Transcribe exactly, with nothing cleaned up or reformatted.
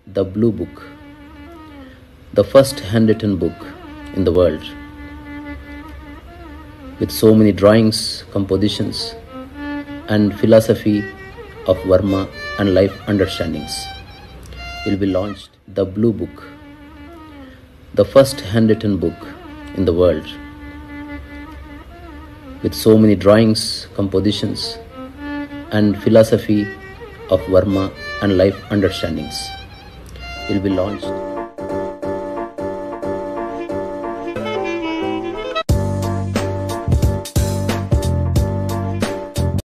the Blue Book, the first handwritten book in the world, with so many drawings, compositions, and philosophy of Verma and life understandings, will be launched. The Blue Book, the first handwritten book in the world, with so many drawings, compositions, and philosophy of Verma and life understandings, will be launched.